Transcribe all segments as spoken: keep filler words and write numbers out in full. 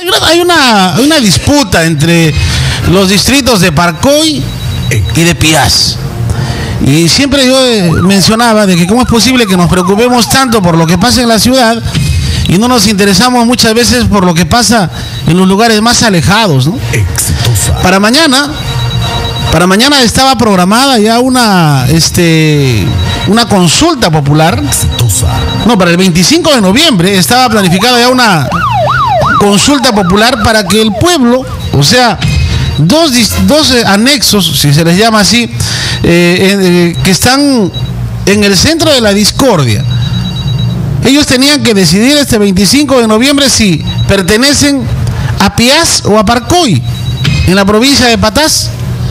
Hay una, una disputa entre los distritos de Parcoy y de Piaz. Y siempre yo eh, mencionaba de que cómo es posible que nos preocupemos tanto por lo que pasa en la ciudad y no nos interesamos muchas veces por lo que pasa en los lugares más alejados, ¿no? Para mañana, para mañana estaba programada ya una, este, una consulta popular. No, para el veinticinco de noviembre estaba planificada ya una consulta popular para que el pueblo, o sea, dos, dos eh, anexos, si se les llama así, eh, eh, que están en el centro de la discordia. Ellos tenían que decidir este veinticinco de noviembre si pertenecen a Piaz o a Parcoy, en la provincia de Patás.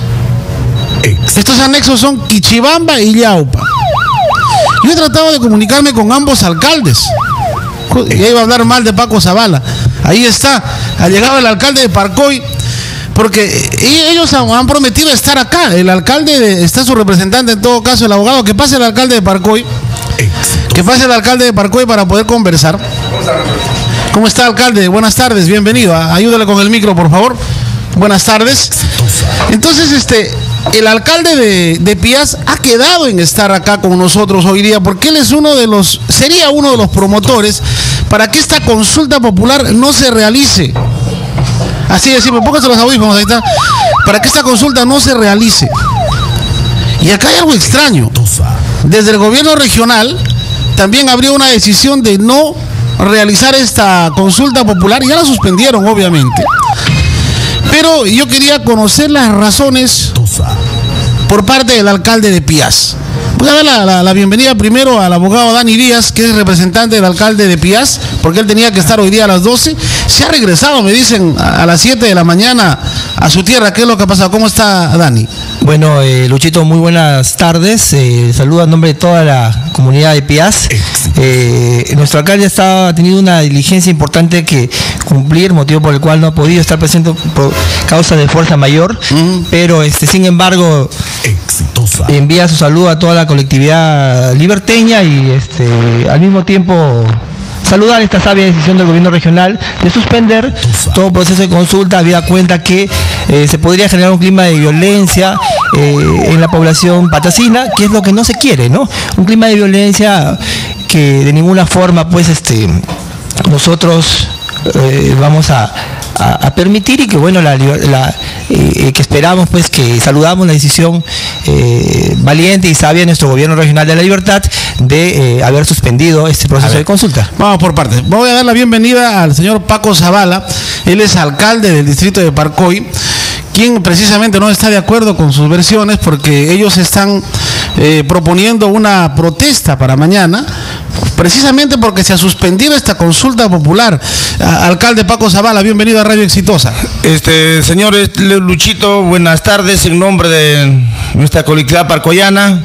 Estos anexos son Quichibamba y Llaupa. Yo he tratado de comunicarme con ambos alcaldes. Ya iba a hablar mal de Paco Zavala. Ahí está, ha llegado el alcalde de Parcoy, porque ellos han prometido estar acá. El alcalde, de, está su representante, en todo caso el abogado. Que pase el alcalde de Parcoy. Que pase el alcalde de Parcoy para poder conversar. ¿Cómo está, alcalde? Buenas tardes, bienvenido. Ayúdale con el micro, por favor. Buenas tardes. Entonces, este, el alcalde de, de Piaz ha quedado en estar acá con nosotros hoy día, porque él es uno de los, sería uno de los promotores para que esta consulta popular no se realice. Así decimos, pónganse los audífonos, ahí está. Para que esta consulta no se realice. Y acá hay algo extraño. Desde el gobierno regional también habría una decisión de no realizar esta consulta popular. Ya la suspendieron, obviamente. Pero yo quería conocer las razones por parte del alcalde de Piaz. Voy a dar la, la, la bienvenida primero al abogado Dani Díaz, que es representante del alcalde de Piaz, porque él tenía que estar hoy día a las doce. Se ha regresado, me dicen, a, a las siete de la mañana a su tierra. ¿Qué es lo que ha pasado? ¿Cómo está, Dani? Bueno, eh, Luchito, muy buenas tardes. Eh, saludo a nombre de toda la comunidad de Piaz. Eh, nuestro alcalde está, ha tenido una diligencia importante que cumplir, motivo por el cual no ha podido estar presente por causa de fuerza mayor, uh-huh. pero este, sin embargo, Exitosa. envía su saludo a toda la colectividad liberteña y este, al mismo tiempo saludar esta sabia decisión del gobierno regional de suspender todo proceso de consulta, habida cuenta que eh, se podría generar un clima de violencia eh, en la población patacina, que es lo que no se quiere, ¿no? Un clima de violencia que de ninguna forma, pues, este, nosotros eh, vamos a, a, a permitir y que, bueno, la, la eh, que esperamos, pues, que saludamos la decisión eh, valiente y sabia de nuestro gobierno regional de la libertad de eh, haber suspendido este proceso de consulta. Vamos por partes. Voy a dar la bienvenida al señor Paco Zavala. Él es alcalde del distrito de Parcoy, quien precisamente no está de acuerdo con sus versiones porque ellos están eh, proponiendo una protesta para mañana, precisamente porque se ha suspendido esta consulta popular. A, alcalde Paco Zavala, bienvenido a Radio Exitosa. Este, señor Luchito, buenas tardes, en nombre de nuestra colectividad parcoyana.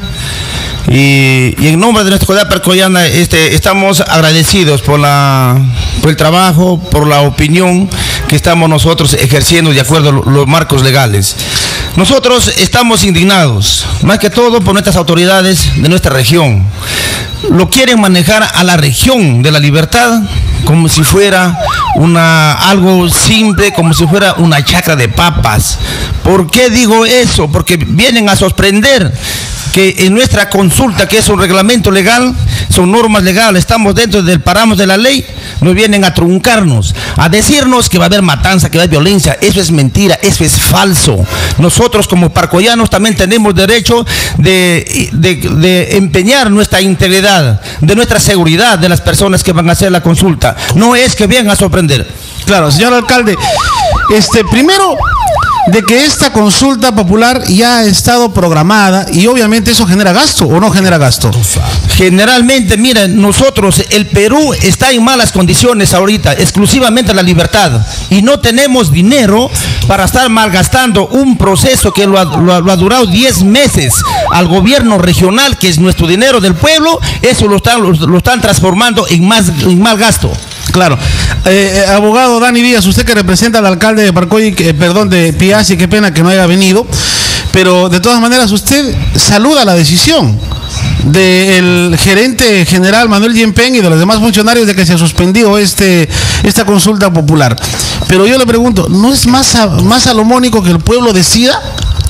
Y, y en nombre de nuestra comunidad parcoyana este, estamos agradecidos por, la, por el trabajo, por la opinión que estamos nosotros ejerciendo de acuerdo a los marcos legales. Nosotros estamos indignados, más que todo por nuestras autoridades de nuestra región. Lo quieren manejar a la región de la libertad como si fuera una, algo simple, como si fuera una chacra de papas. ¿Por qué digo eso? Porque vienen a sorprender que en nuestra consulta, que es un reglamento legal, son normas legales, estamos dentro del paramos de la ley, nos vienen a truncarnos, a decirnos que va a haber matanza, que va a haber violencia. Eso es mentira, eso es falso. Nosotros como parcoyanos también tenemos derecho de, de, de empeñar nuestra integridad, de nuestra seguridad de las personas que van a hacer la consulta. No es que vengan a sorprender. Claro, señor alcalde, este, primero, de que esta consulta popular ya ha estado programada y obviamente eso genera gasto o no genera gasto. Generalmente, miren, nosotros, el Perú está en malas condiciones ahorita, exclusivamente la libertad, y no tenemos dinero para estar malgastando un proceso que lo ha, lo ha, lo ha durado diez meses al gobierno regional, que es nuestro dinero del pueblo. Eso lo están, lo, lo están transformando en más, en mal gasto. Claro. Eh, eh, abogado Dani Díaz, usted que representa al alcalde de Parcoy, eh, perdón, de Piaz, y qué pena que no haya venido, pero de todas maneras usted saluda la decisión. del gerente general Manuel Yempén y de los demás funcionarios de que se suspendió este, esta consulta popular. Pero yo le pregunto, ¿no es más, a, más salomónico que el pueblo decida?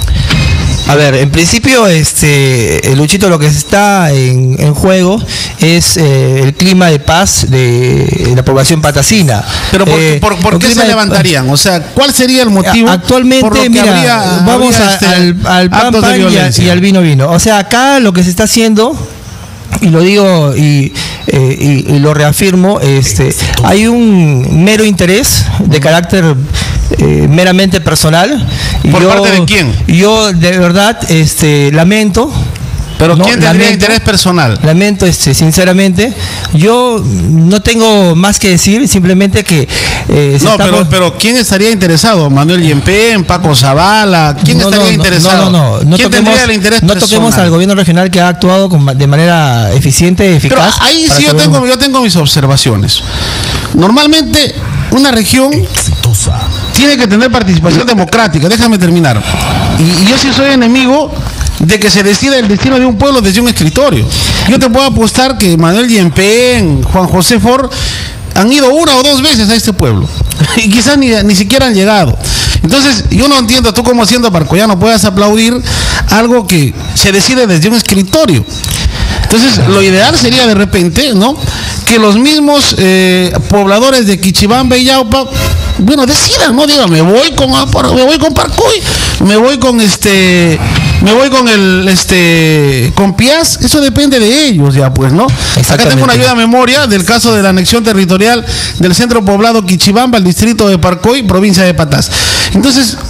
A ver, en principio, este, Luchito, lo que está en, en juego es eh, el clima de paz de la población patacina. Pero ¿por, eh, por, por qué se levantarían? O sea, ¿cuál sería el motivo? Actualmente, por lo que mira, habría, vamos habría a, este, al, al pan pan y, a, y al vino vino. O sea, acá lo que se está haciendo, y lo digo y, eh, y, y lo reafirmo, este, hay un mero interés de carácter eh, meramente personal. ¿Por yo, parte de quién? Yo de verdad este, lamento. Pero no, ¿quién tendría lamento, interés personal? Lamento, este, sinceramente, yo no tengo más que decir, simplemente que... Eh, no, pero, por... pero ¿quién estaría interesado? ¿Manuel Yempén, Paco Zavala? ¿Quién no, estaría no, interesado? No, no, no. no ¿Quién toquemos, tendría el interés no personal? toquemos al gobierno regional que ha actuado con, de manera eficiente, eficaz. Pero ahí sí yo tengo, yo tengo mis observaciones. Normalmente, una región exitosa tiene que tener participación democrática. Déjame terminar. Y, y yo sí soy enemigo de que se decida el destino de un pueblo desde un escritorio. Yo te puedo apostar que Manuel Yempén, Juan José Ford han ido una o dos veces a este pueblo y quizás ni, ni siquiera han llegado. Entonces yo no entiendo, tú como siendo parcoyano puedas aplaudir algo que se decide desde un escritorio. Entonces lo ideal sería de repente, ¿no?, que los mismos eh, pobladores de Quichibamba y Yaupa, bueno, decidan, no digan, me voy con me voy con Parcoy, me voy con este, me voy con el este con Piaz. Eso depende de ellos, ya pues, ¿no? Acá tengo una ayuda a memoria del caso de la anexión territorial del centro poblado Quichibamba al distrito de Parcoy, provincia de Patás. Entonces,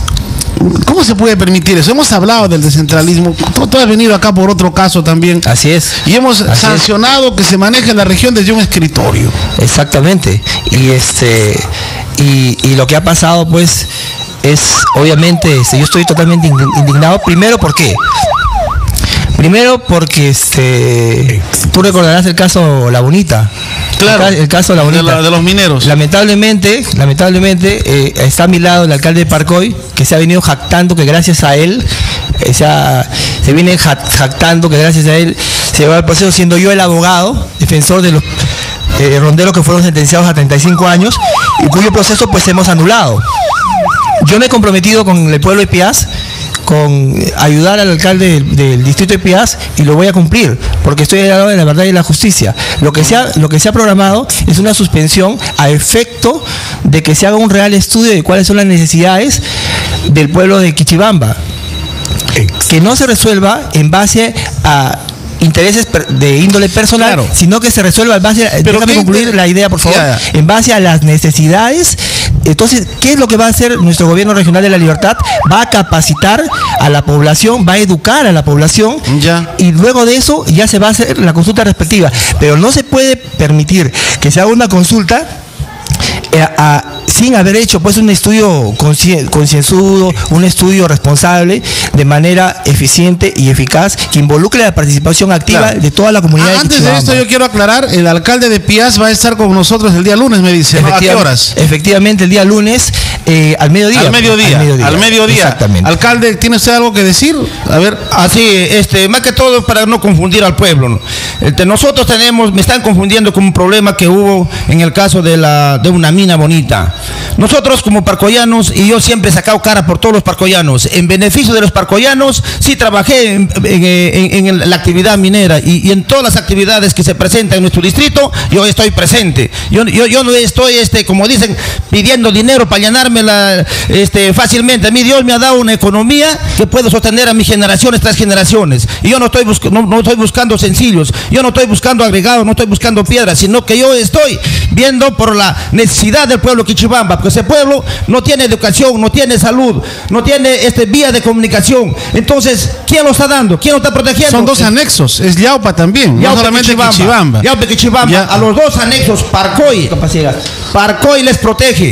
¿cómo se puede permitir eso? Hemos hablado del descentralismo. Tú, tú has venido acá por otro caso también. Así es. Y hemos Así sancionado es. que se maneje la región desde un escritorio. Exactamente. Y este y, y lo que ha pasado, pues, es obviamente, este, yo estoy totalmente indignado. Primero, ¿por qué? Primero porque este tú recordarás el caso La Bonita. Claro, el, el caso de La Bonita. De, la, de los mineros. Lamentablemente, lamentablemente eh, está a mi lado el alcalde de Parcoy, que se ha venido jactando que gracias a él, eh, se, ha, se viene jactando que gracias a él se lleva el proceso, siendo yo el abogado, defensor de los eh, ronderos que fueron sentenciados a treinta y cinco años y cuyo proceso pues hemos anulado. Yo me he comprometido con el pueblo de Piaz con ayudar al alcalde del, del distrito de Piaz y lo voy a cumplir porque estoy al lado de la verdad y la justicia. Lo que se ha, lo que se ha programado es una suspensión a efecto de que se haga un real estudio de cuáles son las necesidades del pueblo de Quichibamba, que no se resuelva en base a intereses de índole personal, claro, sino que se resuelva en base a, Pero déjame concluir la idea, por favor, ya, ya. en base a las necesidades. Entonces, ¿qué es lo que va a hacer nuestro gobierno regional de La Libertad? Va a capacitar a la población, va a educar a la población, ya. y luego de eso ya se va a hacer la consulta respectiva. Pero no se puede permitir que se haga una consulta Eh, a, sin haber hecho pues un estudio concienzudo, un estudio responsable, de manera eficiente y eficaz, que involucre la participación activa, claro, de toda la comunidad. Ah, antes de esto yo quiero aclarar, el alcalde de Piaz va a estar con nosotros el día lunes, me dice, ¿no? ¿A qué horas? Efectivamente, el día lunes, eh, al mediodía. Al mediodía, al mediodía. Al mediodía. Exactamente. Alcalde, ¿tiene usted algo que decir? A ver. Así, este, más que todo para no confundir al pueblo, ¿no? Este, nosotros tenemos, me están confundiendo con un problema que hubo en el caso de, la, de una mina bonita. Nosotros como parcoyanos, y yo siempre he sacado cara por todos los parcoyanos, en beneficio de los parcoyanos, sí trabajé en, en, en, en la actividad minera y, y en todas las actividades que se presentan en nuestro distrito, yo estoy presente. Yo, yo, yo no estoy, este, como dicen, pidiendo dinero para llenármela este, fácilmente. A mí Dios me ha dado una economía que puedo sostener a mis generaciones tras generaciones. Y yo no estoy, no, no estoy buscando sencillos, yo no estoy buscando agregados, no estoy buscando piedras, sino que yo estoy viendo por la necesidad del pueblo Quichibamba, porque ese pueblo no tiene educación, no tiene salud, no tiene este, vía de comunicación. Entonces, ¿quién lo está dando? ¿Quién lo está protegiendo? Son dos anexos, es Yaupa también, Yaupa, no solamente Quichibamba. Quichibamba. Yaupa, Quichibamba. A los dos anexos, Parcoy, Parcoy les protege.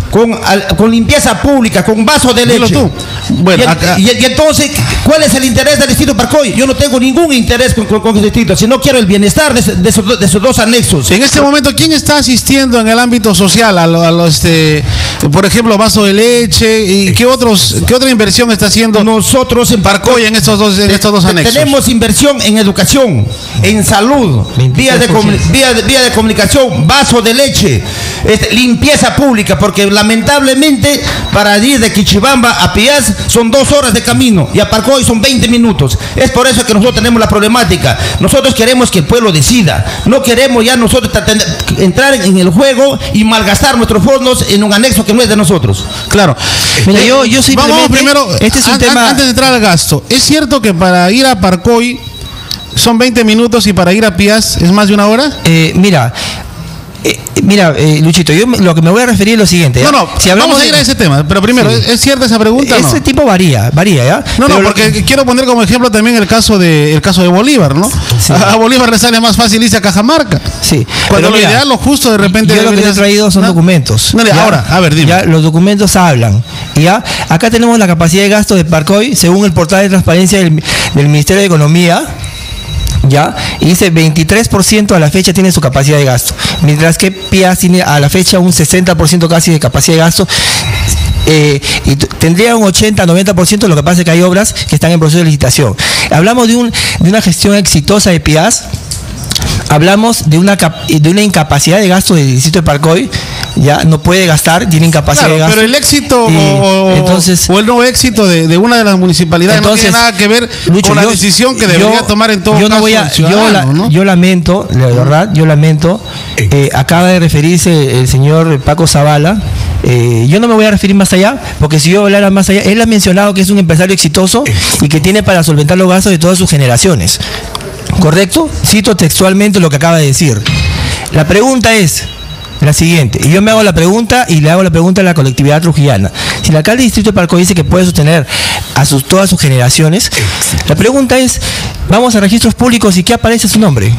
con, al, con limpieza pública, con vaso de leche. Dilo tú. Bueno, y, acá... y, y entonces, ¿cuál es el interés del distrito Parcoy? Yo no tengo ningún interés con, con, con el distrito, sino quiero el bienestar de, de, esos, de esos dos anexos. En este momento, ¿quién está asistiendo en el ámbito social a los, a los este, por ejemplo, vaso de leche? ¿Y qué otros, qué otra inversión está haciendo nosotros en Parcoy en estos dos, en estos dos anexos? Tenemos inversión en educación, en salud, vías de, vía de, vía de comunicación, vaso de leche, este, limpieza pública, porque lamentablemente para ir de Quichibamba a Piaz son dos horas de camino y a Parcoy son veinte minutos. Es por eso que nosotros tenemos la problemática. Nosotros queremos que el pueblo decida. No queremos ya nosotros entrar en el juego y malgastar nuestros fondos en un anexo que no es de nosotros. Claro. Mira, yo, yo simplemente, vamos primero, este es un an, tema... antes de entrar al gasto, ¿es cierto que para ir a Parcoy son veinte minutos y para ir a Piaz es más de una hora? Eh, mira... Eh, mira, eh, Luchito, yo lo que me voy a referir es lo siguiente. ¿ya? No, no, si hablamos vamos a ir de... a ese tema, pero primero, sí. ¿es cierta esa pregunta? Ese no? tipo varía, varía, ¿ya? No, pero no, porque que... quiero poner como ejemplo también el caso de el caso de Bolívar, ¿no? Sí. A, a Bolívar le sale más fácil irse a Cajamarca. Sí. Cuando pero lo mira, ideal, lo justo de repente. Yo lo que te he traído son ¿no? documentos. No, ¿ya? Ahora, a ver, dime. Ya, los documentos hablan. ¿Ya? Acá tenemos la capacidad de gasto de Parcoy, según el portal de transparencia del, del Ministerio de Economía. ¿Ya? Y dice veintitrés por ciento a la fecha tiene su capacidad de gasto, mientras que Piaz tiene a la fecha un sesenta por ciento casi de capacidad de gasto. Eh, y tendría un ochenta a noventa por ciento, lo que pasa es que hay obras que están en proceso de licitación. Hablamos de, un, de una gestión exitosa de Piaz. Hablamos de una de una incapacidad de gasto del distrito de Parcoy, ya no puede gastar, tiene incapacidad claro, de gasto. Pero el éxito y, o, entonces, o el no éxito de, de una de las municipalidades entonces, no tiene nada que ver Lucho, con la yo, decisión que debería yo, tomar en todo yo caso no voy a, el ciudadano, yo, la, ¿no? yo lamento, la verdad, yo lamento, eh, acaba de referirse el señor Paco Zavala. Eh, yo no me voy a referir más allá, porque si yo hablara más allá, él ha mencionado que es un empresario exitoso y que tiene para solventar los gastos de todas sus generaciones. ¿Correcto? Cito textualmente lo que acaba de decir. La pregunta es la siguiente, y yo me hago la pregunta y le hago la pregunta a la colectividad trujillana. Si el alcalde del distrito de Parcoy dice que puede sostener a sus, todas sus generaciones, la pregunta es, vamos a registros públicos y ¿qué aparece su nombre?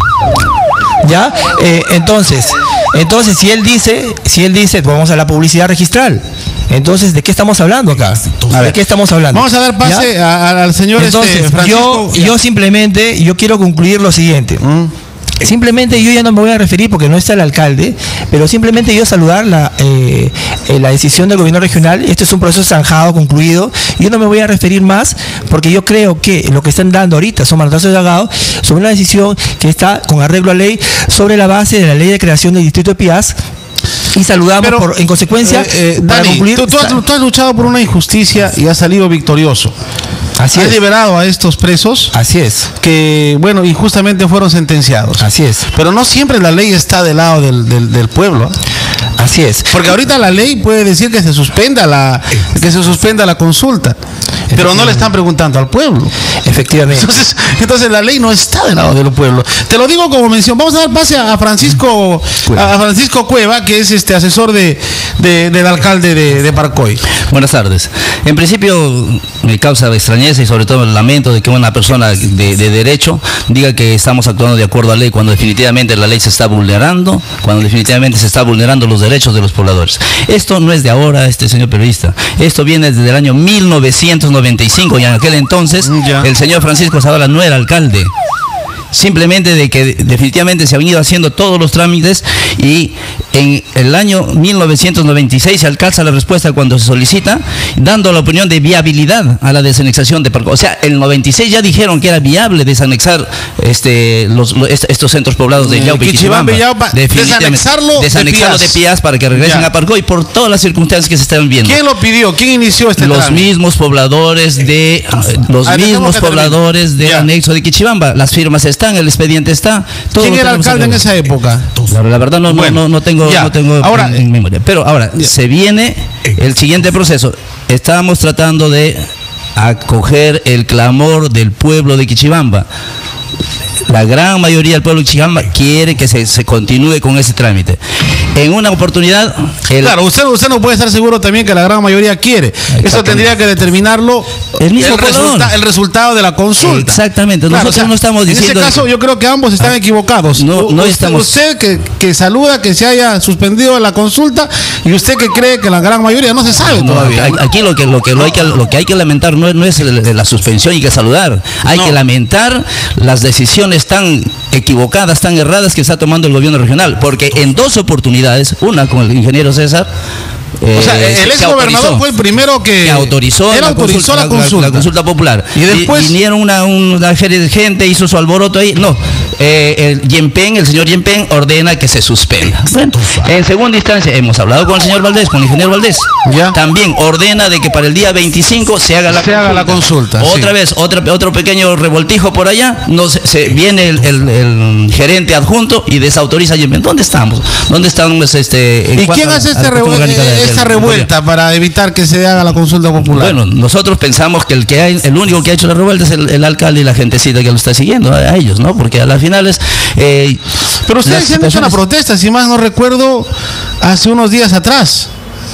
¿Ya? Eh, entonces, entonces si él dice, si él dice, vamos a la publicidad registral. Entonces, ¿de qué estamos hablando acá? ¿De qué estamos hablando? Vamos a dar pase a, a, al señor Entonces, este, Francisco. Yo, yo simplemente, yo quiero concluir lo siguiente. Mm. Simplemente yo ya no me voy a referir porque no está el alcalde, pero simplemente yo saludar la, eh, eh, la decisión del gobierno regional. Este es un proceso zanjado, concluido. Yo no me voy a referir más porque yo creo que lo que están dando ahorita son manotazos de ahogado sobre una decisión que está con arreglo a ley sobre la base de la ley de creación del distrito de Piaz. Y saludamos Pero, por, en consecuencia eh, eh, para Dani, concluir, tú, tú, has, tú has luchado por una injusticia y has salido victorioso. Así has es. liberado a estos presos. Así es. Que, bueno, injustamente fueron sentenciados. Así es. Pero no siempre la ley está del lado del, del, del pueblo. ¿eh? Así es. Porque ahorita la ley puede decir que se suspenda la, que se suspenda la consulta. Pero no le están preguntando al pueblo. Efectivamente. Entonces, entonces la ley no está del lado del pueblo. Te lo digo como mención. Vamos a dar pase a Francisco a Francisco Cueva, que es este asesor de, de del alcalde de, de Parcoy. Buenas tardes. En principio me causa extrañeza y sobre todo el lamento de que una persona de, de derecho diga que estamos actuando de acuerdo a la ley cuando definitivamente la ley se está vulnerando, cuando definitivamente se está vulnerando los derechos de los pobladores. Esto no es de ahora, este señor periodista. Esto viene desde el año mil novecientos noventa y cinco y en aquel entonces ya. el señor Francisco Zavala no era alcalde. Simplemente de que definitivamente se han ido haciendo todos los trámites y en el año mil novecientos noventa y seis se alcanza la respuesta cuando se solicita, dando la opinión de viabilidad a la desanexación de Parcoy. O sea, en el noventa y seis ya dijeron que era viable desanexar este, los, los, estos centros poblados de Yaupa y Quichibamba. Desanexarlo, desanexarlo de Piaz para que regresen ya. a Parcoy por todas las circunstancias que se estaban viendo. ¿Quién lo pidió? ¿Quién inició este Los trámite? mismos pobladores de los ah, mismos pobladores del anexo de Quichibamba. Las firmas están, el expediente está. ¿Quién era alcalde en esa época? La, la verdad no, bueno, no, no tengo, no tengo ahora, en, en memoria. Pero ahora, ya. se viene el siguiente proceso. Estábamos tratando de acoger el clamor del pueblo de Quichibamba. La gran mayoría del pueblo de Quichibamba quiere que se, se continúe con ese trámite. En una oportunidad... El... Claro, usted, usted no puede estar seguro también que la gran mayoría quiere. Eso tendría que determinarlo el, mismo el, resulta, el resultado de la consulta. Exactamente. Claro, Nosotros o sea, no estamos diciendo... En ese caso, yo creo que ambos están ah, equivocados. No, no usted, estamos... usted que, que saluda que se haya suspendido la consulta y usted que cree que la gran mayoría no se sabe no, todavía. Aquí lo que, lo, que, lo, hay que, lo que hay que lamentar no es, no es la suspensión y que saludar. Hay no. que lamentar las decisiones tan equivocadas, tan erradas que está tomando el gobierno regional. Porque en dos oportunidades, una con el ingeniero César, Eh, o sea, el ex gobernador fue el primero que, que autorizó, él la, autorizó consulta, la, consulta. La, la consulta popular. Y después vinieron una, una serie de gente, hizo su alboroto ahí. No, eh, el Yempen, el señor Yempen ordena que se suspenda. Bueno, en segunda instancia, hemos hablado con el señor Valdés, con el ingeniero Valdés. ¿Ya? También ordena de que para el día veinticinco se haga la se consulta. Haga la consulta Otra sí. vez, otra, otro pequeño revoltijo por allá. No, se, se, viene el, el, el gerente adjunto y desautoriza a Yempen. ¿Dónde estamos? ¿Dónde estamos? Este, ¿Y quién hace este revu esta revuelta para evitar que se haga la consulta popular? Bueno, nosotros pensamos que el que hay, el único que ha hecho la revuelta es el, el alcalde y la gentecita que lo está siguiendo, a, a ellos, ¿no? Porque a las finales... Eh, Pero ustedes se han hecho una protesta, si más no recuerdo, hace unos días atrás.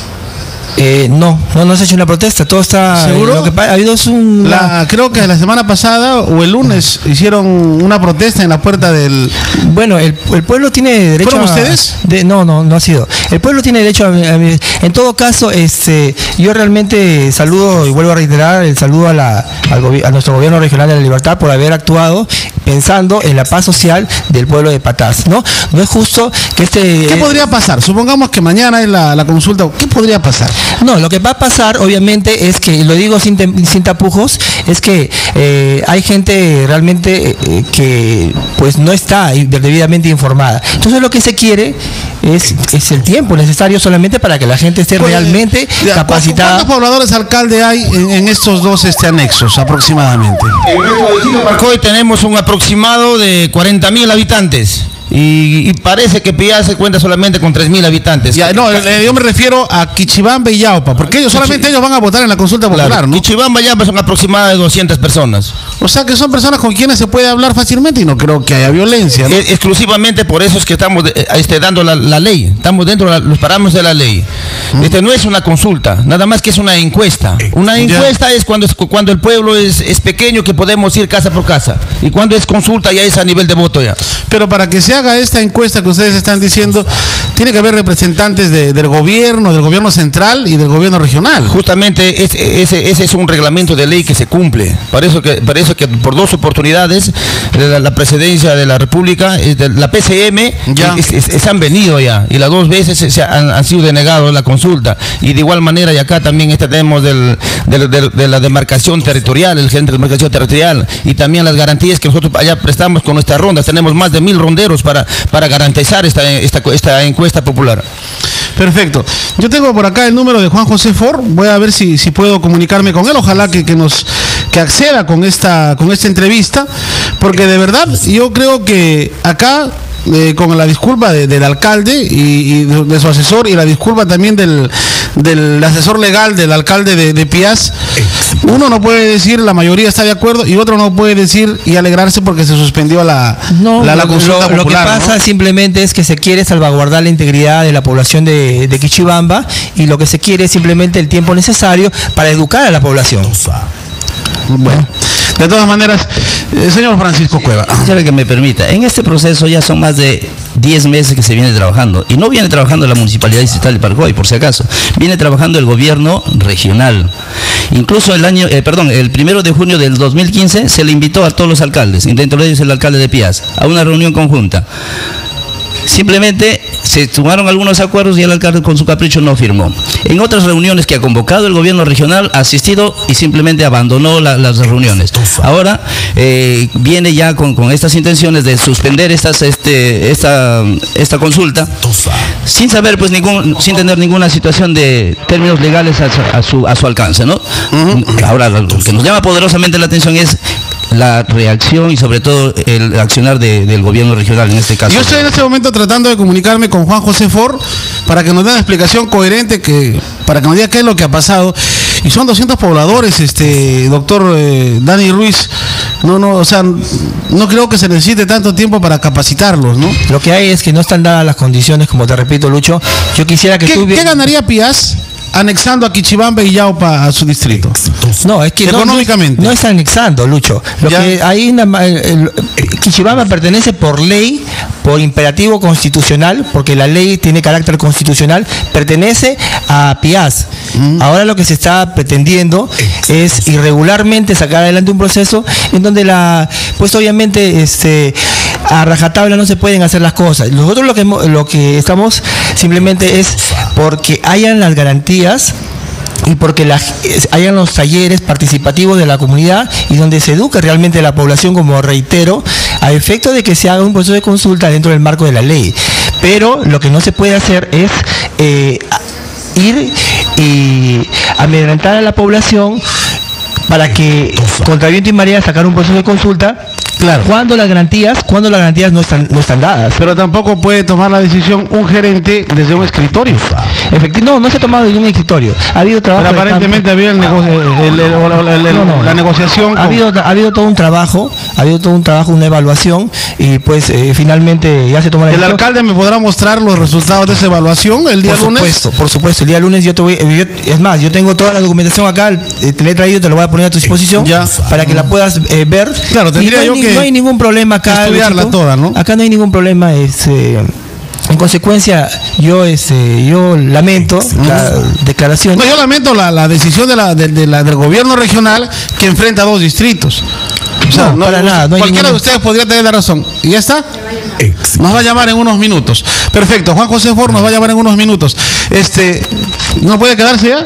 Eh, no, no, no se ha hecho una protesta, todo está... ¿Seguro? Lo que ha habido es un... La, creo que la semana pasada o el lunes hicieron una protesta en la puerta del... Bueno, el, el pueblo tiene derecho ¿Fueron a... ustedes? De, no, no, no ha sido. El pueblo tiene derecho a, a... En todo caso, este, yo realmente saludo y vuelvo a reiterar el saludo a, la, al a nuestro gobierno regional de la Libertad por haber actuado pensando en la paz social del pueblo de Patás, ¿no? No es justo que este... ¿Qué podría pasar? Supongamos que mañana es la, la consulta. ¿Qué podría pasar? No, lo que va a pasar obviamente es que, y lo digo sin, sin tapujos, es que eh, hay gente realmente eh, que pues no está debidamente informada. Entonces lo que se quiere es, es el tiempo necesario solamente para que la gente esté pues, realmente ya, capacitada. ¿Cuántos pobladores alcalde hay en, en estos dos este, anexos aproximadamente? En nuestro municipio de Parcoy tenemos un aproximado de cuarenta mil habitantes. Y, y parece que Piaz se cuenta solamente con tres mil habitantes. Ya, no, yo me refiero a Quichibamba y Yaupa, porque ellos solamente ellos van a votar en la consulta popular, claro, ¿no? Quichibamba y Yaupa son aproximadamente doscientas personas. O sea que son personas con quienes se puede hablar fácilmente y no creo que haya violencia, ¿no? Es, exclusivamente por eso es que estamos de, este, dando la, la ley, estamos dentro de la, los parámetros de la ley. Mm. Este no es una consulta, nada más que es una encuesta. Una encuesta ya. es cuando es cuando el pueblo es, es pequeño, que podemos ir casa por casa. Y cuando es consulta ya es a nivel de voto ya. Pero para que se haga esta encuesta que ustedes están diciendo, tiene que haber representantes de, del gobierno, del gobierno central y del gobierno regional. Justamente ese, ese, ese es un reglamento de ley que se cumple. Por eso que, por eso que por dos oportunidades la, la presidencia de la República, la P C M, ya. Es, es, es, han venido ya, y las dos veces se, se han, han sido denegados la consulta. Y de igual manera, y acá también tenemos del, del, del, de la demarcación territorial, el gerente de demarcación territorial, y también las garantías que nosotros allá prestamos con nuestras rondas. Tenemos más de mil ronderos para para garantizar esta, esta, esta encuesta popular. Perfecto. Yo tengo por acá el número de Juan José Ford. Voy a ver si, si puedo comunicarme con él. Ojalá que, que nos que acceda con esta, con esta entrevista. Porque de verdad yo creo que acá, eh, con la disculpa de, del alcalde y, y de, de su asesor, y la disculpa también del, del asesor legal del alcalde de, de Piaz, uno no puede decir la mayoría está de acuerdo y otro no puede decir y alegrarse porque se suspendió la, no, la, la consulta lo, popular. Lo que pasa, ¿no?, simplemente es que se quiere salvaguardar la integridad de la población de, de Quichibamba, y lo que se quiere es simplemente el tiempo necesario para educar a la población. Bueno, de todas maneras, eh, señor Francisco Cueva. Señora, que me permita, en este proceso ya son más de diez meses que se viene trabajando, y no viene trabajando la Municipalidad Distrital de Parcoy, por si acaso, viene trabajando el gobierno regional. Incluso el año, eh, perdón, el primero de junio del dos mil quince se le invitó a todos los alcaldes, dentro de ellos el alcalde de Piaz, a una reunión conjunta. Simplemente se tomaron algunos acuerdos y el alcalde con su capricho no firmó. En otras reuniones que ha convocado el gobierno regional ha asistido y simplemente abandonó la, las reuniones. Ahora eh, viene ya con, con estas intenciones de suspender estas, este, esta, esta consulta sin saber, pues, ningún, sin tener ninguna situación de términos legales a, a, su, a su alcance, ¿no? Uh-huh. Ahora, lo que nos llama poderosamente la atención es la reacción y sobre todo el accionar de, del gobierno regional en este caso. Yo estoy en este momento tratando de comunicarme con Juan José Ford para que nos dé una explicación coherente, que para que nos diga qué es lo que ha pasado. Y son doscientos pobladores, este doctor eh, Dani Ruiz. no, no, o sea, no creo que se necesite tanto tiempo para capacitarlos, ¿no? Lo que hay es que no están dadas las condiciones, como te repito, Lucho. Yo quisiera que ¿Qué, tú... ¿qué ganaría Piaz anexando a Quichibamba y Yaupa a su distrito? No, es que no, económicamente no, no está anexando, Lucho. Lo ya. que hay una, el, el, Quichibamba pertenece por ley, por imperativo constitucional, porque la ley tiene carácter constitucional, pertenece a Piaz. Mm. Ahora lo que se está pretendiendo es irregularmente sacar adelante un proceso en donde la, pues obviamente, este, a rajatabla no se pueden hacer las cosas. Nosotros lo que lo que estamos simplemente es porque hayan las garantías y porque la, hayan los talleres participativos de la comunidad y donde se eduque realmente la población, como reitero, a efecto de que se haga un proceso de consulta dentro del marco de la ley. Pero lo que no se puede hacer es eh, ir y amedrentar a la población para que contra viento y marea sacar un proceso de consulta. Claro. Cuando las garantías, cuando las garantías no están, no están dadas. Pero tampoco puede tomar la decisión un gerente desde un escritorio. Efectivamente, no, no se ha tomado desde un escritorio. Ha habido trabajo. Pero aparentemente había el negocio, el, el, el, el, no, no, la negociación. Ha, con... habido, ha habido todo un trabajo, ha habido todo un trabajo, una evaluación y pues eh, finalmente ya se tomó la decisión. ¿El alcalde me podrá mostrar los resultados de esa evaluación el día por lunes? Por supuesto, por supuesto. El día lunes yo te voy, yo, es más, yo tengo toda la documentación acá, eh, te la he traído, te lo voy a poner a tu disposición ya, para que la puedas eh, ver. Claro, tendría no yo hay, que no hay ningún problema acá, estudiarla Luchito. Toda, ¿no? Acá no hay ningún problema, es, eh, en consecuencia yo este yo lamento uh-huh. la declaración. No, yo lamento la, la decisión de la, de, de la, del gobierno regional que enfrenta a dos distritos. O sea, no, no, para nada, no hay cualquiera ningún... de ustedes podría tener la razón. ¿Y ya está? Nos va a llamar en unos minutos. Perfecto, Juan José Ford nos va a llamar en unos minutos. Este, ¿no puede quedarse ya?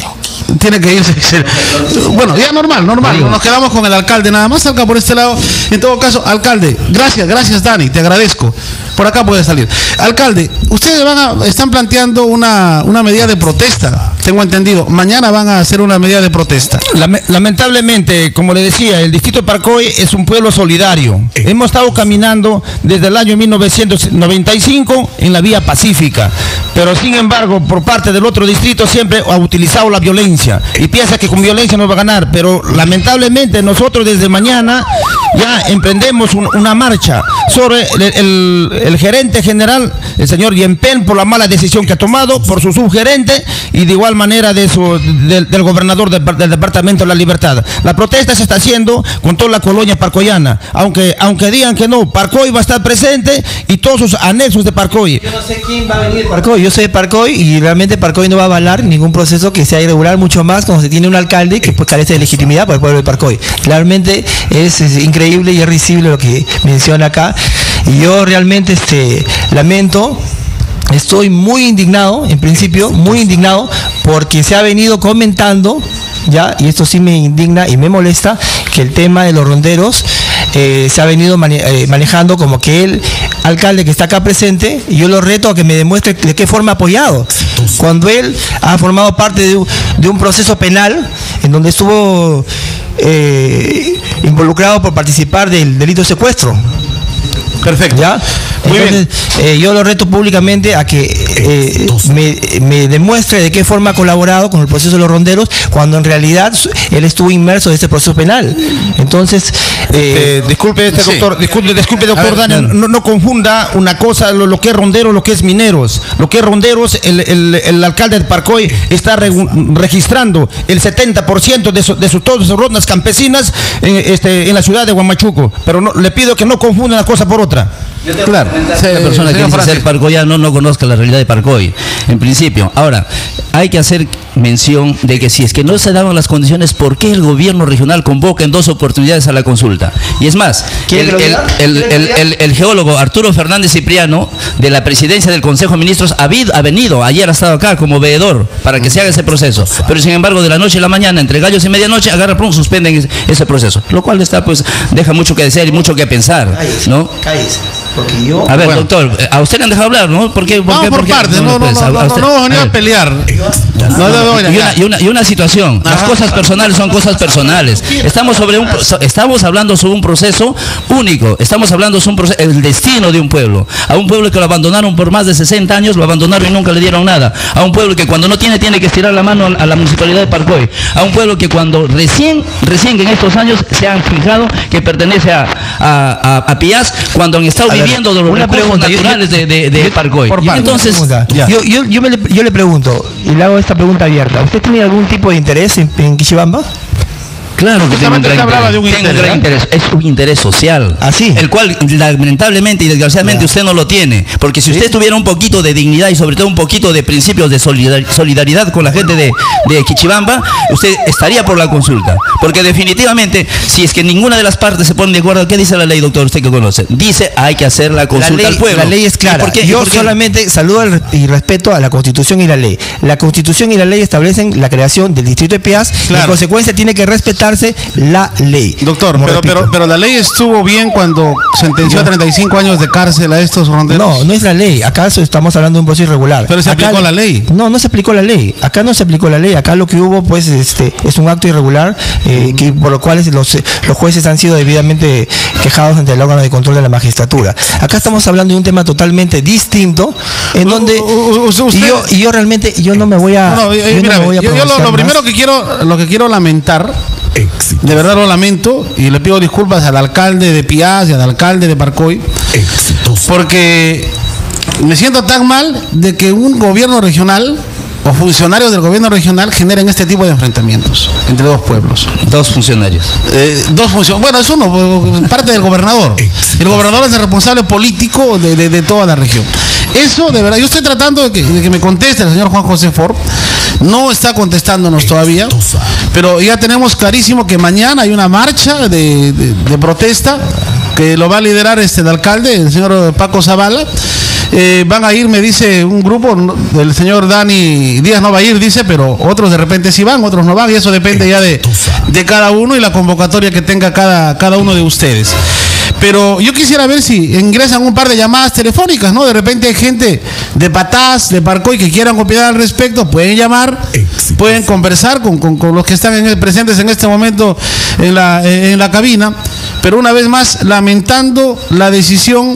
Tiene que irse. Bueno, ya normal, normal. Nos quedamos con el alcalde nada más. Salga por este lado. En todo caso, alcalde, gracias, gracias Dani, te agradezco. Por acá puede salir. Alcalde, ustedes van a, están planteando una, una medida de protesta, tengo entendido. Mañana van a hacer una medida de protesta. Lamentablemente, como le decía, el distrito de Parcoy es un pueblo solidario. Hemos estado caminando desde el año mil novecientos noventa y cinco en la vía pacífica, pero sin embargo, por parte del otro distrito siempre ha utilizado la violencia y piensa que con violencia nos va a ganar, pero lamentablemente nosotros desde mañana ya emprendemos un, una marcha sobre el, el, el gerente general, el señor Yempen, por la mala decisión que ha tomado, por su subgerente y de igual manera de su, de, del gobernador del, del Departamento de la Libertad. La protesta se está haciendo con toda la colonia parcoyana, aunque, aunque digan que no, Parcoy va a estar presente y todos sus anexos de Parcoy. Yo no sé quién va a venir de Parcoy, yo soy de Parcoy y realmente Parcoy no va a avalar ningún proceso que sea irregular, mucho más cuando se tiene un alcalde que pues carece de legitimidad por el pueblo de Parcoy. Realmente es, es increíble y es risible lo que menciona acá y yo realmente este, lamento. Estoy muy indignado, en principio, muy indignado, porque se ha venido comentando, ya, y esto sí me indigna y me molesta, que el tema de los ronderos eh, se ha venido mane eh, manejando como que el alcalde que está acá presente, y yo lo reto a que me demuestre de qué forma ha apoyado, cuando él ha formado parte de un, de un proceso penal en donde estuvo eh, involucrado por participar del delito de secuestro. Perfecto. ¿Ya? Muy Entonces, bien. Eh, yo lo reto públicamente a que eh, me, me demuestre de qué forma ha colaborado con el proceso de los ronderos cuando en realidad él estuvo inmerso en este proceso penal. Entonces, eh, eh, disculpe, este sí. doctor, disculpe, disculpe, doctor Daniel, no, no confunda una cosa, lo, lo que es ronderos, lo que es mineros. Lo que es ronderos, el, el, el alcalde de Parcoy está re, registrando el setenta por ciento de, su, de su, todas sus rondas campesinas en, este, en la ciudad de Huamachuco. Pero no, le pido que no confunda una cosa por otra. Claro, la persona que dice ser parcoyano no conozca la realidad de Parcoy, en principio. Ahora, hay que hacer mención de que si es que no se daban las condiciones, ¿por qué el gobierno regional convoca en dos oportunidades a la consulta? Y es más, el, el, el, el, el, el geólogo Arturo Fernández Cipriano, de la presidencia del Consejo de Ministros, ha, habido, ha venido, ayer ha estado acá como veedor para que se haga ese proceso. Pero sin embargo, de la noche a la mañana, entre gallos y medianoche, agarra pronto, suspenden ese proceso. Lo cual está, pues, deja mucho que desear y mucho que pensar, ¿no? Cállese. Porque yo... A ver, Bueno. doctor, a usted le han dejado hablar, ¿no? ¿Por qué? Por Vamos qué, por por qué? partes, no, no, pues, no, a- a no, no, usted- no vamos a venir a a ver. pelear. No, no, no, Y una, y, una, y una situación, las Ajá. cosas personales son cosas personales. Estamos sobre un pro- so- estamos hablando sobre un proceso único. Estamos hablando sobre un proceso, el destino de un pueblo. A un pueblo que lo abandonaron por más de sesenta años, lo abandonaron y nunca le dieron nada. A un pueblo que cuando no tiene tiene que estirar la mano a la municipalidad de Parcoy. A un pueblo que cuando recién recién en estos años se han fijado que pertenece a a, a, a Piaz, cuando han estado A ver, viviendo de los una recursos pregunta, yo- naturales de, de, de Parcoy. por Y partes. entonces, Pregunta. ya. Yo, yo, yo, me le, yo le pregunto, y le hago esta pregunta abierta. ¿Usted tiene algún tipo de interés en, en Quichibamba? claro que tengo un Justamente gran usted hablaba interés. de un Tengo un interés, gran ¿eh? interés. Es un interés social. ¿Ah, sí? El cual lamentablemente y desgraciadamente Ya. usted no lo tiene. Porque si ¿Sí? usted tuviera un poquito de dignidad y sobre todo un poquito de principios de solidar- solidaridad con la gente de, de Quichibamba, usted estaría por la consulta. Porque definitivamente, si es que ninguna de las partes se pone de acuerdo, ¿qué dice la ley, doctor? Usted que conoce. Dice hay que hacer la La consulta ley, al pueblo. la ley es ¿Y clara. por qué? ¿Y Yo por qué? solamente saludo al- y respeto a la Constitución y la ley. La Constitución y la ley establecen la creación del distrito de Piaz y Claro. en consecuencia tiene que respetarse la ley. Doctor, Como pero, repito. pero, pero la ley estuvo bien cuando sentenció a treinta y cinco años de cárcel a estos fronteros. No, no es la ley. Acá estamos hablando de un proceso irregular. Pero se Acá- aplicó la ley. No, no se aplicó la ley. Acá no se aplicó la ley. Acá lo que hubo, pues, este, es un acto irregular eh, que, por lo cual los, los jueces han sido debidamente quejados ante el órgano de control de la magistratura. Acá estamos hablando de un tema totalmente distinto, en donde U- u- u- usted- y yo y yo realmente yo no me voy a. No, no, eh, yo no mira, me voy a yo, yo lo, pronunciar lo primero más. que quiero, lo que quiero lamentar, de verdad lo lamento y le pido disculpas al alcalde de Piaz y al alcalde de Parcoy, porque me siento tan mal de que un gobierno regional o funcionarios del gobierno regional generen este tipo de enfrentamientos entre dos pueblos. Dos funcionarios. Eh, dos funciones. Bueno, es uno, parte del gobernador. El gobernador es el responsable político de, de- de toda la región. Eso, de verdad, yo estoy tratando de que, de que me conteste el señor Juan José Ford. No está contestándonos todavía, pero ya tenemos clarísimo que mañana hay una marcha de, de- de protesta que lo va a liderar este el alcalde, el señor Paco Zavala. Eh, van a ir, me dice un grupo, no- el señor Dani Díaz no va a ir, dice, pero otros de repente sí van, otros no van, y eso depende ya de, de cada uno y la convocatoria que tenga cada, cada uno de ustedes. Pero yo quisiera ver si ingresan un par de llamadas telefónicas, ¿no? De repente hay gente de Patás, de Parcoy, que quieran opinar al respecto, pueden llamar, pueden conversar con, con- con los que están en el- presentes en este momento en la, en la cabina, pero una vez más lamentando la decisión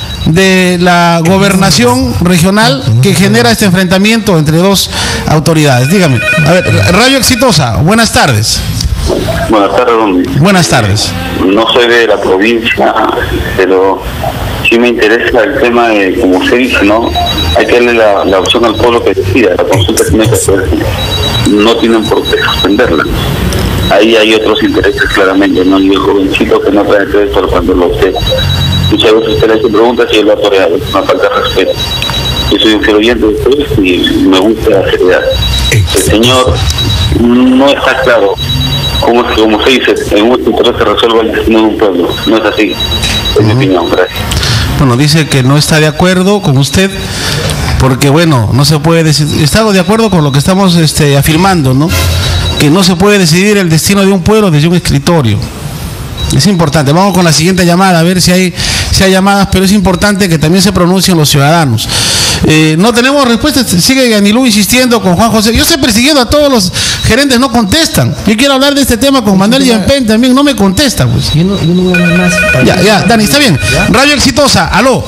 de la gobernación regional que genera este enfrentamiento entre dos autoridades. Dígame, a ver, Radio Exitosa, buenas tardes. Buenas tardes, don. Buenas tardes. No soy de la provincia, pero sí me interesa el tema de, como se dice, ¿no? Hay que darle la, la opción al pueblo que decida. La consulta tiene que hacerse. No tienen por qué suspenderla. Ahí hay otros intereses claramente, ¿no? Y el jovencito que no trae crédito por cuando lo usted. Muchas veces usted le hace preguntas y él lo ha toreado. Es una falta de respeto. Yo soy un fiel oyente de ustedes y me gusta la seriedad. El señor no está claro cómo es que, como se dice, en un escritorio se resuelva el destino de un pueblo. No es así. Es mi opinión. Gracias. Bueno, dice que no está de acuerdo con usted porque, bueno, no se puede decidir. Está de acuerdo con lo que estamos este, afirmando, ¿no? Que no se puede decidir el destino de un pueblo desde un escritorio. Es importante. Vamos con la siguiente llamada, a ver si hay, si hay llamadas, pero es importante que también se pronuncien los ciudadanos. Eh, no tenemos respuestas, sigue Yanilú insistiendo con Juan José. Yo estoy persiguiendo a todos los gerentes, no contestan. Yo quiero hablar de este tema con Manuel Yampen también, no me contesta, pues. Yo no, yo no voy a hablar más. Ya, ya, Dani, está bien. Radio Exitosa, aló.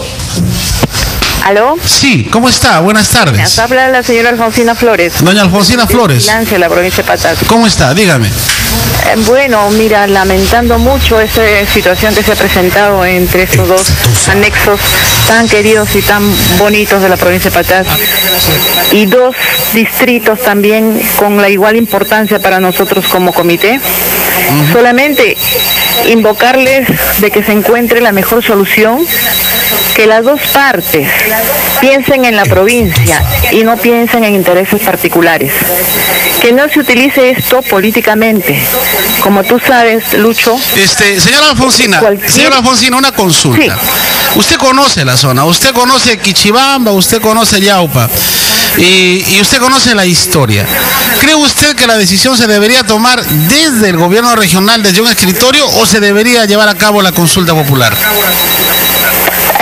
¿Aló? Sí, ¿cómo está? Buenas tardes. Nos habla la señora Alfonsina Flores. Doña Alfonsina Flores. Vigilante de la provincia de Patás. ¿Cómo está? Dígame. Eh, bueno, mira, lamentando mucho esa situación que se ha presentado entre estos dos anexos tan queridos y tan bonitos de la provincia de Patás y dos distritos también con la igual importancia para nosotros como comité. Solamente invocarles de que se encuentre la mejor solución, que las dos partes piensen en la provincia y no piensen en intereses particulares. Que no se utilice esto políticamente. Como tú sabes, Lucho. Este, señora Alfonsina, Cualquier- señora Alfonsina, una consulta. Sí. Usted conoce la zona, usted conoce Quichibamba, usted conoce Yaupa y, y usted conoce la historia. ¿Cree usted que la decisión se debería tomar desde el gobierno regional, desde un escritorio, o se debería llevar a cabo la consulta popular?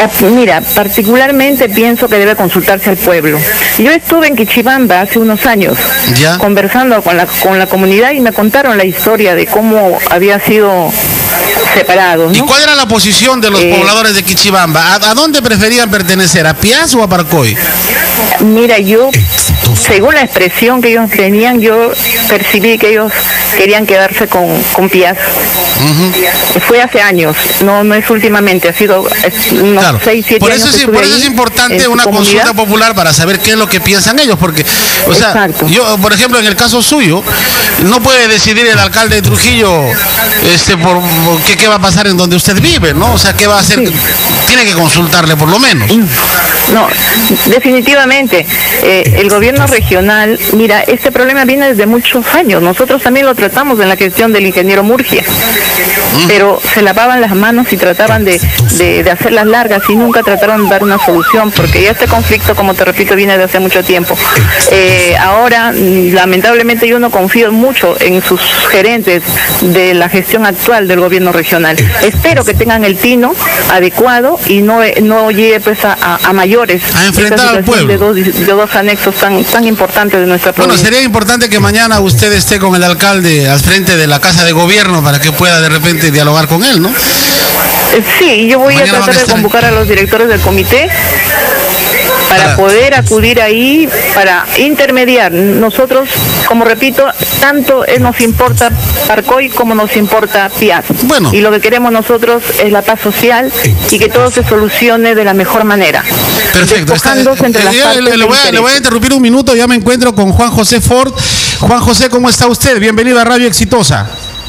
Mira, particularmente pienso que debe consultarse al pueblo. Yo estuve en Quichibamba hace unos años, ¿Ya? conversando con la, con la comunidad y me contaron la historia de cómo había sido separados, ¿no? ¿Y cuál era la posición de los Eh, pobladores de Quichibamba? ¿A, a dónde preferían pertenecer? ¿A Piaz o a Parcoy? Mira, yo, según la expresión que ellos tenían, yo percibí que ellos querían quedarse con, con Piaz. Uh-huh. Fue hace años, no no es últimamente, ha sido es, unos Claro. seis, siete Por años eso, que es, estuve por eso ahí, es en importante su una comunidad. consulta popular para saber qué es lo que piensan ellos, porque, o sea, Exacto. yo, por ejemplo, en el caso suyo, no puede decidir el alcalde de Trujillo, este, por, por qué, qué va a pasar en donde usted vive, ¿no? O sea, qué va a hacer, Sí. tiene que consultarle por lo menos. No, definitivamente. Eh, el gobierno regional, mira, este problema viene desde muchos años. Nosotros también lo tratamos en la gestión del ingeniero Murgia, pero se lavaban las manos y trataban de, de, de hacerlas largas y nunca trataron de dar una solución, porque ya este conflicto, como te repito, viene de hace mucho tiempo. Eh, ahora, mm, lamentablemente, yo no confío mucho en sus gerentes de la gestión actual del gobierno regional. Espero que tengan el tino adecuado y no, no llegue pues, a, a, a mayores A enfrentar esta al situación pueblo. de dos, de dos anexos tan, tan importantes de nuestra Bueno, provincia. sería importante que mañana usted esté con el alcalde al frente de la Casa de Gobierno para que pueda de repente dialogar con él, ¿no? Eh, Sí, yo voy Mañana a van a tratar de estar- convocar a los directores del comité para Para- poder acudir ahí, para intermediar. Nosotros, como repito, tanto eh, nos importa Parcoy como nos importa Piaz. Bueno. Y lo que queremos nosotros es la paz social y que todo se solucione de la mejor manera. Perfecto. Está- Despojándose entre eh, las yo partes le, le de voy a, le voy a intereses. interrumpir un minuto, ya me encuentro con Juan José Ford. Juan José, ¿cómo está usted? Bienvenido a Radio Exitosa.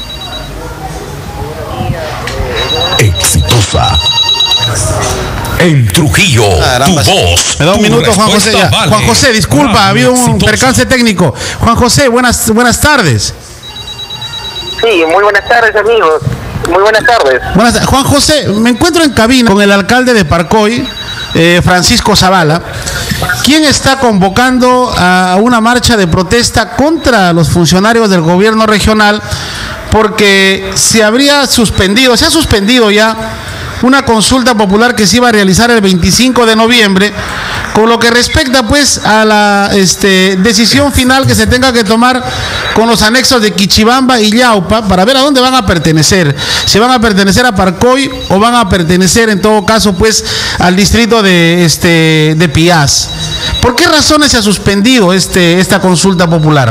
Exitosa. En Trujillo, Caramba, tu voz. Me da un tu minuto, Juan José. respuesta ya. vale. Juan José, disculpa, ha habido un Exitosa. percance técnico. Juan José, buenas, buenas tardes. Sí, muy buenas tardes, amigos. Muy buenas tardes. Buenas, Juan José, me encuentro en cabina con el alcalde de Parcoy, eh, Francisco Zavala, quien está convocando a una marcha de protesta contra los funcionarios del gobierno regional porque se habría suspendido, se ha suspendido ya una consulta popular que se iba a realizar el veinticinco de noviembre, con lo que respecta pues a la este, decisión final que se tenga que tomar con los anexos de Quichibamba y Llaupa para ver a dónde van a pertenecer, si van a pertenecer a Parcoy o van a pertenecer en todo caso pues al distrito de este de Piaz. ¿Por qué razones se ha suspendido este esta consulta popular?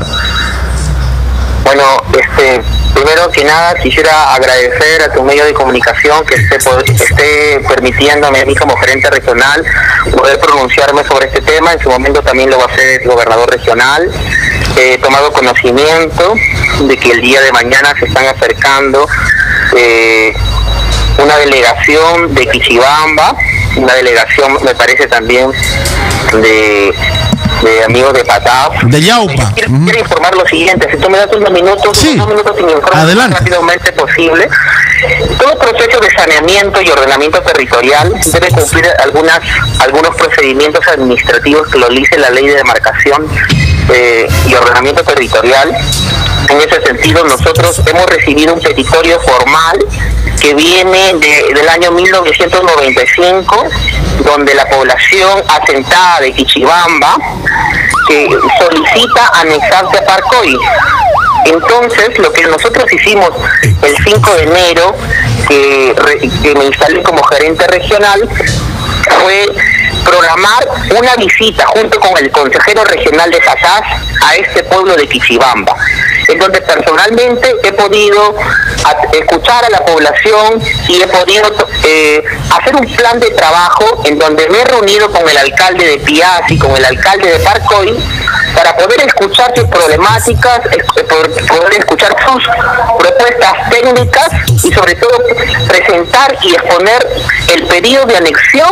Bueno, este, primero que nada quisiera agradecer a tu medio de comunicación que esté, po- esté permitiéndome a mí como gerente regional poder pronunciarme sobre este tema. En su momento también lo va a hacer el gobernador regional. He tomado conocimiento de que el día de mañana se están acercando eh, una delegación de Quichibamba, una delegación me parece también de... de amigos de Pataf. De Llaupa. Quiero, Ujú. quiero informar lo siguiente, si tú me das unos minutos, Sí. unos minutos sin informar lo Adelante. más rápidamente posible. Todo proceso de saneamiento y ordenamiento territorial debe cumplir algunas algunos procedimientos administrativos que lo dice la ley de demarcación eh, y ordenamiento territorial. En ese sentido, nosotros hemos recibido un petitorio formal que viene de, del año mil novecientos noventa y cinco, donde la población asentada de Quichibamba que solicita anexarse a Parcoy. Entonces, lo que nosotros hicimos el cinco de enero, que, re- que me instalé como gerente regional, fue programar una visita junto con el consejero regional de Pataz a este pueblo de Quichibamba, en donde personalmente he podido a- escuchar a la población y he podido eh, hacer un plan de trabajo en donde me he reunido con el alcalde de Piaz y con el alcalde de Parcoy para poder escuchar sus problemáticas, es- poder, poder escuchar sus propuestas técnicas y sobre todo presentar y exponer el pedido de anexión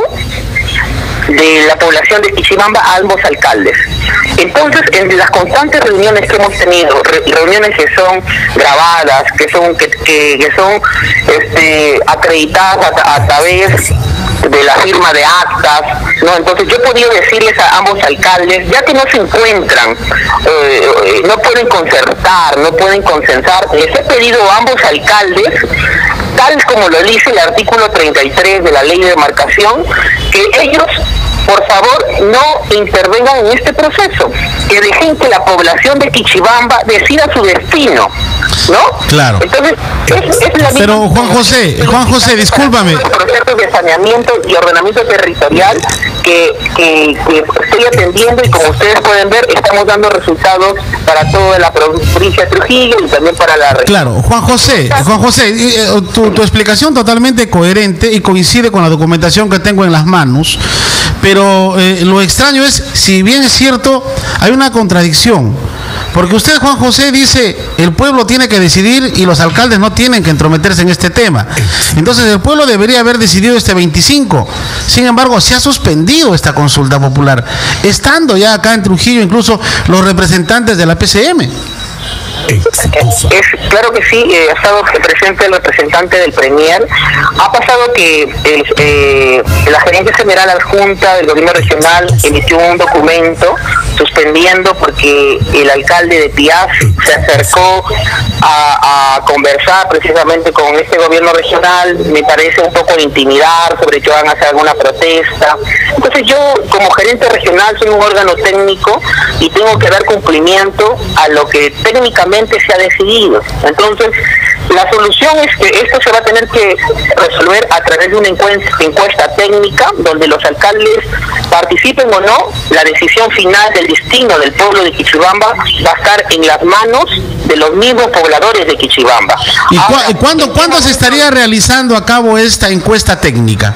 de la población de Quichibamba a ambos alcaldes. Entonces, en las constantes reuniones que hemos tenido, re- reuniones que son grabadas, que son que, que, que son este, acreditadas a, a través de la firma de actas, ¿no? Entonces yo he podido decirles a ambos alcaldes, ya que no se encuentran, eh, eh, no pueden concertar, no pueden consensar, les he pedido a ambos alcaldes tal como lo dice el artículo treinta y tres de la ley de demarcación, que ellos, por favor, no intervengan en este proceso, que dejen que la población de Quichibamba decida su destino, ¿no? Claro. Entonces, es, es la Pero misma- Juan José, Juan José, discúlpame. Los procesos de saneamiento y ordenamiento territorial que, que, que estoy atendiendo, y como ustedes pueden ver, estamos dando resultados para toda la provincia de Trujillo y también para la región. Claro, Juan José, Juan José, eh, tu, tu explicación totalmente coherente y coincide con la documentación que tengo en las manos, pero eh, lo extraño es, si bien es cierto, hay una contradicción, porque usted, Juan José, dice, el pueblo tiene que decidir y los alcaldes no tienen que entrometerse en este tema. Entonces el pueblo debería haber decidido este veinticinco, sin embargo se ha suspendido esta consulta popular, estando ya acá en Trujillo incluso los representantes de la P C M. Es claro que sí, eh, ha estado presente el representante del Premier. Ha pasado que el, eh, la gerente general adjunta del gobierno regional emitió un documento suspendiendo porque el alcalde de Piaz se acercó a, a conversar precisamente con este gobierno regional, me parece un poco de intimidar sobre que van a hacer alguna protesta. Entonces yo, como gerente regional, soy un órgano técnico y tengo que dar cumplimiento a lo que técnicamente se ha decidido. Entonces, la solución es que esto se va a tener que resolver a través de una encuesta, encuesta técnica donde los alcaldes participen o no. La decisión final del destino del pueblo de Quichibamba va a estar en las manos de los mismos pobladores de Quichibamba. ¿Y cu Ahora, ¿cuándo, ¿cuándo se estaría realizando a cabo esta encuesta técnica?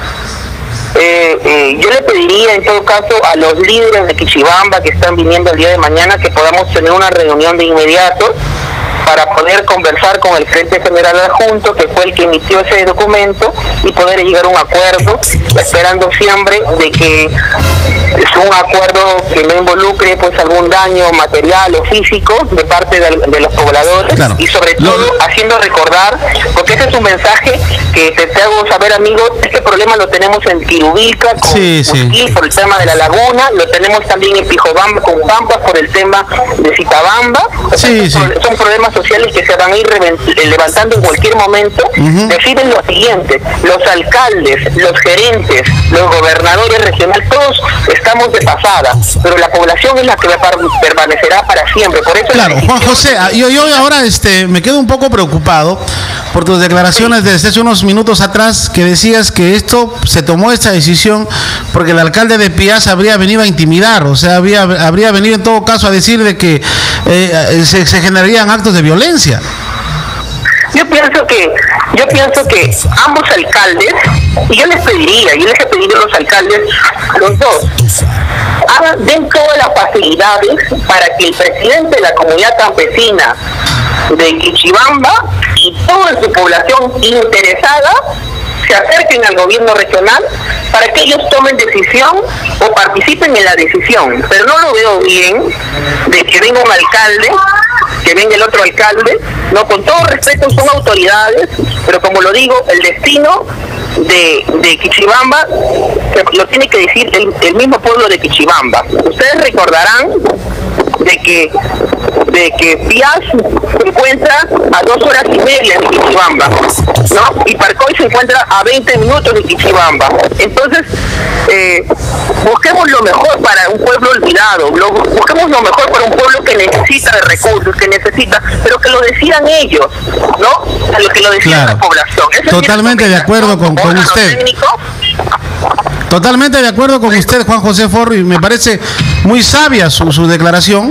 Eh, eh, yo le pediría en todo caso a los líderes de Quichibamba que están viniendo el día de mañana que podamos tener una reunión de inmediato para poder conversar con el Frente General Adjunto, que fue el que emitió ese documento, y poder llegar a un acuerdo, esperando siempre de que es un acuerdo que no involucre pues algún daño material o físico de parte de, de los pobladores, claro. y sobre todo Lo... haciendo recordar, porque ese es un mensaje que te, te hago saber, amigo, este problema lo tenemos en Quirubilca con sí, Usquil, sí. por el tema de la laguna, lo tenemos también en Pijobamba con Pampas por el tema de Citabamba. O sea, Sí, son, sí. son problemas sociales que se van a ir levantando en cualquier momento. Uh-huh. Deciden lo siguiente: los alcaldes, los gerentes, los gobernadores regionales, todos estamos de pasada, pero la población es la que permanecerá para siempre. Por eso claro, Juan José, yo, yo ahora este, me quedo un poco preocupado por tus declaraciones sí. desde hace unos minutos atrás, que decías que esto se tomó esta decisión porque el alcalde de Piaz habría venido a intimidar, o sea, habría, habría venido en todo caso a decir de que eh, se, se generarían actos de violencia. Yo pienso que yo pienso que ambos alcaldes, y yo les pediría, yo les he pedido a los alcaldes, los dos, hagan, den todas las facilidades para que el presidente de la comunidad campesina de Quichibamba y toda su población interesada se acerquen al gobierno regional para que ellos tomen decisión o participen en la decisión. Pero no lo veo bien de que venga un alcalde, que venga el otro alcalde, no, con todo respeto son autoridades, pero como lo digo, el destino de, de Quichibamba lo tiene que decir el, el mismo pueblo de Quichibamba. Ustedes recordarán de que de que Piaz se encuentra a dos horas y media de Quichibamba, ¿no? Y Parcoy se encuentra a veinte minutos de Quichibamba. Entonces, eh, busquemos lo mejor para un pueblo olvidado, lo, busquemos lo mejor para un pueblo que necesita de recursos, que necesita, pero que lo decidan ellos, ¿no? A lo que lo decida claro. la población. Esa Totalmente es de acuerdo con, con usted. Técnico. Totalmente de acuerdo con usted, Juan José Forro, y me parece muy sabia su, su declaración.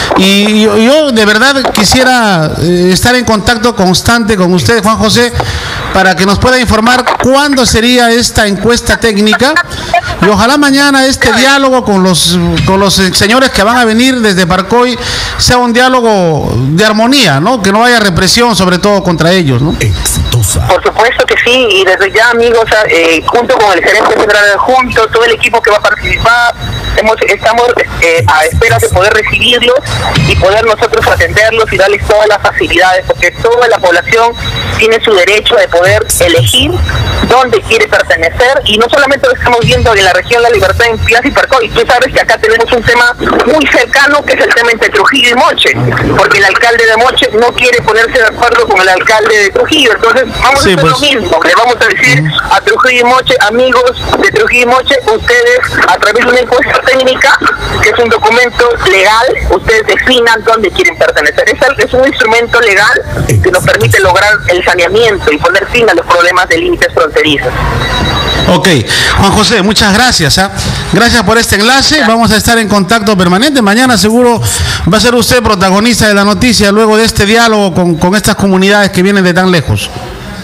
Y yo, yo de verdad quisiera eh, estar en contacto constante con usted, Juan José, para que nos pueda informar cuándo sería esta encuesta técnica, y ojalá mañana este diálogo con los con los señores que van a venir desde Parcoy sea un diálogo de armonía, ¿no? Que no haya represión, sobre todo contra ellos, ¿no? Exitosa. Por supuesto que sí, y desde ya, amigos, eh, junto con el gerente general adjunto, todo el equipo que va a participar, Hemos, estamos eh, a espera de poder recibirlos y poder nosotros atenderlos y darles todas las facilidades, porque toda la población tiene su derecho de poder elegir dónde quiere pertenecer, y no solamente lo estamos viendo en la región La Libertad, en Piaz y Parcoy. Tú sabes que acá tenemos un tema muy cercano, que es el tema entre Trujillo y Moche, porque el alcalde de Moche no quiere ponerse de acuerdo con el alcalde de Trujillo. Entonces vamos sí, a hacer pues... lo mismo, le vamos a decir a Trujillo y Moche: amigos de Trujillo y Moche, ustedes a través de una encuesta técnica, que es un documento legal, ustedes definan dónde quieren pertenecer. Es, es un instrumento legal que nos permite lograr el saneamiento y poner fin a los problemas de límites fronterizos. Ok, Juan José, muchas gracias. ¿eh? Gracias por este enlace. Vamos a estar en contacto permanente. Mañana seguro va a ser usted protagonista de la noticia luego de este diálogo con, con estas comunidades que vienen de tan lejos.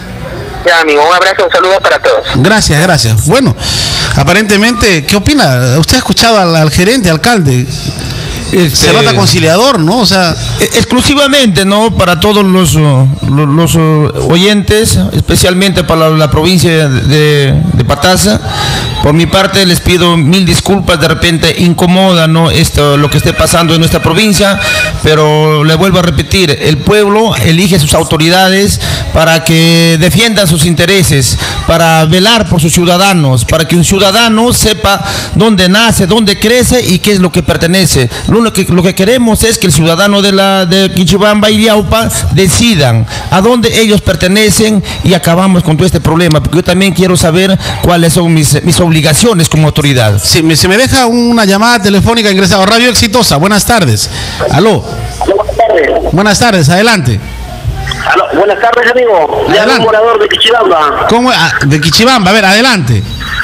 Ya, amigo, un abrazo, un saludo para todos. Gracias, gracias. Bueno, aparentemente, ¿qué opina? ¿Usted ha escuchado al, al gerente, alcalde? Este, se nota conciliador, ¿no? O sea, exclusivamente, ¿no? Para todos los, los, los oyentes, especialmente para la, la provincia de, de Pastaza. Por mi parte les pido mil disculpas, de repente incomoda, ¿no? Esto, lo que esté pasando en nuestra provincia, pero le vuelvo a repetir, el pueblo elige sus autoridades para que defiendan sus intereses, para velar por sus ciudadanos, para que un ciudadano sepa dónde nace, dónde crece y qué es lo que pertenece. Lo que, lo que queremos es que el ciudadano de la de Quichibamba y Liaupa decidan a dónde ellos pertenecen y acabamos con todo este problema, porque yo también quiero saber cuáles son mis, mis obligaciones como autoridad. Si me, si me deja una llamada telefónica ingresado. Radio Exitosa, buenas tardes. Aló. Buenas tardes. Buenas tardes, adelante. Aló, buenas tardes, amigo. Ya un morador de Quichibamba. ¿Cómo? Ah, de Quichibamba, a ver, adelante.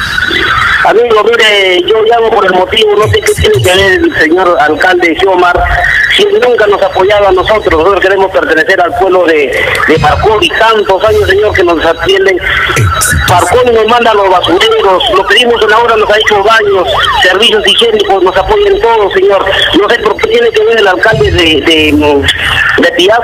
Amigo, mire, yo llamo por el motivo, no sé qué tiene que ver el señor alcalde Xiomar, si nunca nos ha apoyado a nosotros. Nosotros queremos pertenecer al pueblo de, de Parcoy, y tantos años, señor, que nos atienden. Parcoy nos manda a los basureros, lo pedimos una hora, nos ha hecho baños, servicios higiénicos, nos apoyan todos, señor. No sé por qué tiene que ver el alcalde de, de, de Piaz,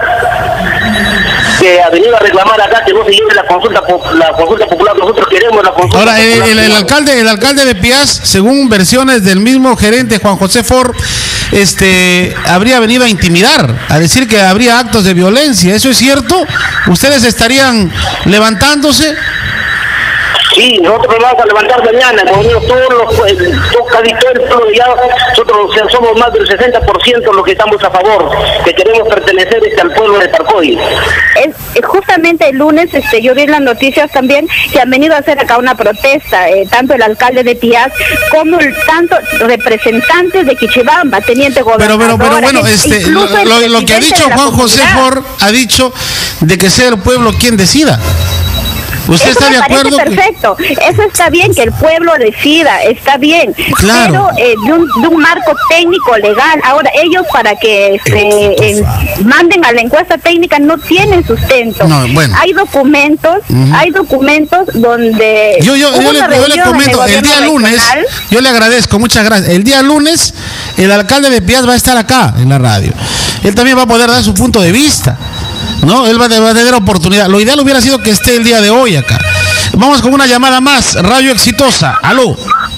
que ha venido a reclamar acá que no se lleve la consulta la consulta popular. Nosotros queremos la consulta Ahora, popular. El, el, el alcalde el alcalde de Piaz, según versiones del mismo gerente Juan José Ford, este habría venido a intimidar, a decir que habría actos de violencia. ¿Eso es cierto? ¿Ustedes estarían levantándose? Sí, nosotros nos vamos a levantar mañana, hemos venido todos los, todo, casi todo el pueblo ya, nosotros somos más del sesenta por ciento los que estamos a favor, que queremos pertenecer este, al pueblo de Parcoy. Es, es justamente el lunes, este, yo vi en las noticias también que han venido a hacer acá una protesta, eh, tanto el alcalde de Piaz como el, tanto representantes de Quichibamba, teniente gobernador. Pero, pero, pero bueno, este, lo, lo, lo que ha dicho Juan José Ford, ha dicho de que sea el pueblo quien decida. ¿Usted Eso está me de acuerdo? Perfecto, que... eso está bien, que el pueblo decida, está bien, claro. Pero eh, de, un, de un marco técnico legal. Ahora ellos para que se eh, manden a la encuesta técnica no tienen sustento. No, bueno. Hay documentos, uh-huh. hay documentos donde yo yo, yo, le, yo le comento, el, el día lunes, regional. Yo le agradezco, muchas gracias. El día lunes el alcalde de Piaz va a estar acá en la radio. Él también va a poder dar su punto de vista. No, él va a tener oportunidad. Lo ideal hubiera sido que esté el día de hoy acá. Vamos con una llamada más. Radio Exitosa. Aló.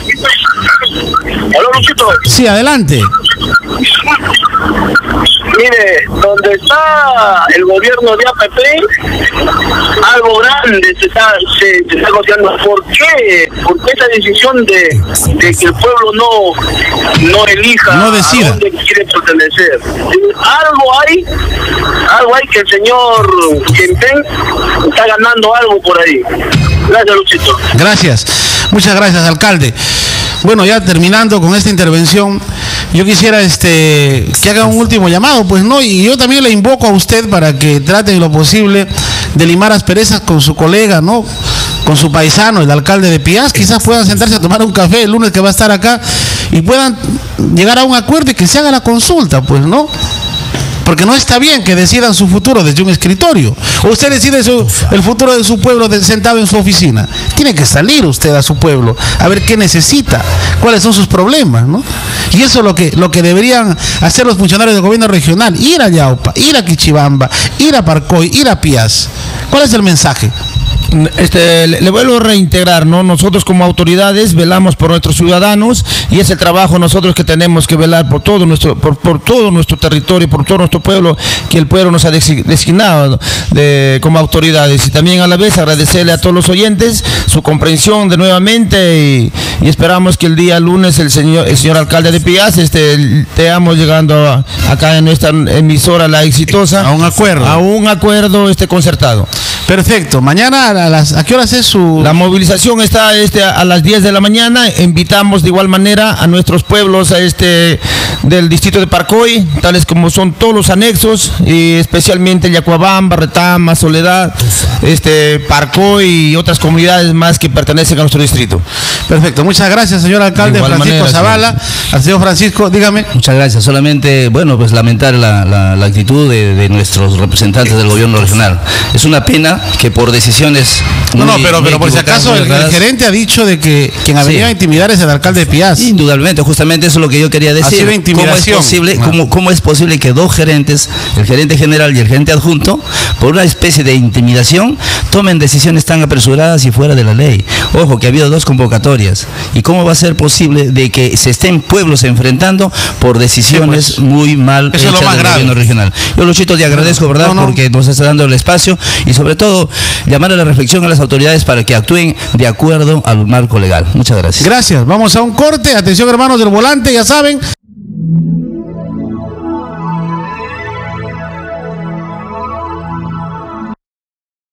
Aló, Luchito. Sí, adelante. Mire, donde está el gobierno de A P P, algo grande se está, se, se está negociando. ¿Por qué? ¿Por qué esa decisión de, de que el pueblo no, no elija no decida a dónde quiere pertenecer? Algo hay, algo hay que el señor Quenten está ganando algo por ahí. Gracias, Luchito. Gracias. Muchas gracias, alcalde. Bueno, ya terminando con esta intervención, yo quisiera este que haga un último llamado, pues no, y yo también le invoco a usted para que trate lo posible de limar asperezas con su colega, ¿no? Con su paisano, el alcalde de Piaz. Quizás puedan sentarse a tomar un café el lunes que va a estar acá y puedan llegar a un acuerdo y que se haga la consulta, pues, ¿no? Porque no está bien que decidan su futuro desde un escritorio. O usted decide su, el futuro de su pueblo de, sentado en su oficina. Tiene que salir usted a su pueblo a ver qué necesita, cuáles son sus problemas, ¿no? Y eso es lo que, lo que deberían hacer los funcionarios del gobierno regional. Ir a Liaupa, ir a Quichibamba, ir a Parcoy, ir a Piaz. ¿Cuál es el mensaje? Este, le, le vuelvo a reintegrar, ¿no? Nosotros como autoridades velamos por nuestros ciudadanos y es el trabajo nosotros que tenemos que velar por todo nuestro, por, por todo nuestro territorio, por todo nuestro pueblo, que el pueblo nos ha designado de, como autoridades. Y también a la vez agradecerle a todos los oyentes su comprensión de nuevamente y, y esperamos que el día lunes el señor, el señor alcalde de Pias este, estemos llegando a, acá en nuestra emisora La Exitosa a un acuerdo, a un acuerdo este concertado. Perfecto. Mañana a las ¿a qué horas es su...? La movilización está este, a las diez de la mañana. Invitamos de igual manera a nuestros pueblos a este, del distrito de Parcoy, tales como son todos los anexos, y especialmente Yacuabamba, Retama, Soledad, este, Parcoy y otras comunidades más que pertenecen a nuestro distrito. Perfecto. Muchas gracias, señor alcalde Francisco manera, Zavala. Señor. Al señor Francisco, dígame. Muchas gracias. Solamente, bueno, pues lamentar la, la, la actitud de, de nuestros representantes del gobierno regional. Es una pena que por decisiones... No, no, pero, pero por si acaso el, el gerente ha dicho de que quien ha venido sí. a intimidar es el alcalde de Pias. Indudablemente, justamente eso es lo que yo quería decir. Ha sido intimidación. ¿Cómo es posible, ah. cómo, cómo es posible que dos gerentes, el gerente general y el gerente adjunto, por una especie de intimidación, tomen decisiones tan apresuradas y fuera de la ley? Ojo, que ha habido dos convocatorias. ¿Y cómo va a ser posible de que se estén pueblos enfrentando por decisiones sí, pues, muy mal eso hechas es lo más del grave. gobierno regional? Yo, Luchito, te agradezco, ¿verdad? No, no. Porque nos está dando el espacio y sobre todo llamar a la reflexión a las autoridades para que actúen de acuerdo al marco legal. Muchas gracias. Gracias. Vamos a un corte. Atención, hermanos del volante, ya saben.